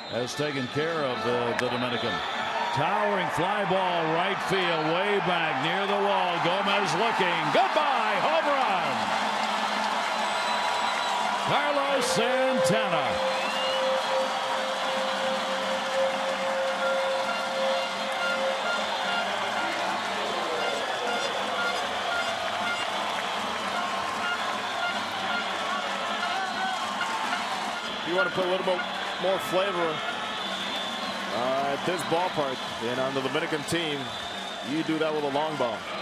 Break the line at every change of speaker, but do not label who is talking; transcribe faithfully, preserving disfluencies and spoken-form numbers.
has taken care of the, the Dominican. Towering fly ball right field, way back near the wall. Gomez looking. Goodbye. Home run. Carlos Santana.
You want to put a little bit more flavor uh, at this ballpark and on the Dominican team, you do that with a long ball.